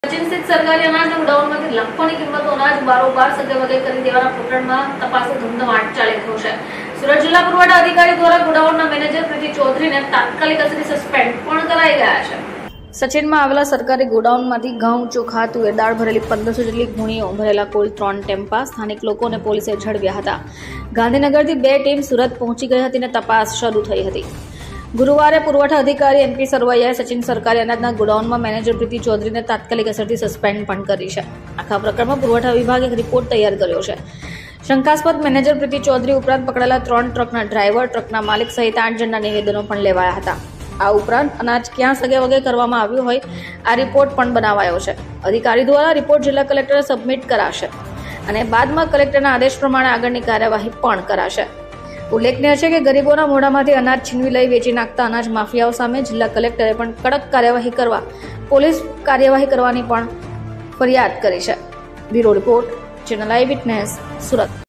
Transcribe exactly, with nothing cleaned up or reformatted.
સચિન સ્થિત સરકારી અનાજના ગોડાઉનમાંથી લાખોની કિંમતનો અનાજ બારોબાર સગે-વગે કરી દેવાના પ્રકરણમાં તપાસનો ધમધમાટ ચાલી રહ્યો છે। સુરત જિલ્લા પુરવઠા અધિકારી દ્વારા ગોડાઉનના મેનેજર પ્રીતિ ચૌધરીને તાત્કાલિક અસરથી સસ્પેન્ડ પણ કરાઈ ગયા છે। સચિનમાં આવેલા સરકારી ગોડાઉનમાંથી ઘઉં, ચોખા, તુવેર દાળ ભરેલી પંદરસો જેટલી ગુણીઓ ભરેલા કુલ ત્રણ ટેમ્પા સ્થાનિક લોકોને પોલીસે ઝડપ્યા હતા। ગાંધીનગરથી બે ટીમ સુરત પહોંચી ગઈ હતી અને તપાસ શરૂ થઈ હતી। ગુરુવારે પુરવઠા અધિકારી એનપી સરવૈયાએ સચિન સરકારી અનાજના ગોડાઉનમાં મેનેજર પ્રીતિ ચૌધરીને તાત્કાલિક અસરથી સસ્પેન્ડ પણ કરી છે। આખા પ્રકરણમાં પુરવઠા વિભાગે એક રિપોર્ટ તૈયાર કર્યો છે। શંકાસ્પદ મેનેજર પ્રીતિ ચૌધરી ઉપરાંત પકડાયેલા ત્રણ ટ્રકના ડ્રાઈવર, ટ્રકના માલિક સહિત આઠ જણના નિવેદનો પણ લેવાયા હતા। આ ઉપરાંત અનાજ ક્યાં સગે-વગે કરવામાં આવ્યું હોય આ રિપોર્ટ પણ બનાવાયો છે। અધિકારી દ્વારા રિપોર્ટ જિલ્લા કલેક્ટરે સબમિટ કરાશે અને બાદમાં કલેક્ટરના આદેશ પ્રમાણે આગળની કાર્યવાહી પણ કરાશે। ઉલ્લેખનીય છે કે ગરીબોના મોઢામાંથી અનાજ છીનવી લઈ વેચી નાખતા અનાજ માફિયાઓ સામે જિલ્લા કલેક્ટરે પણ કડક કાર્યવાહી કરવા પોલીસ કાર્યવાહી કરવાની પણ ફરિયાદ કરી છે। Bureau report, channel eye witness, Surat.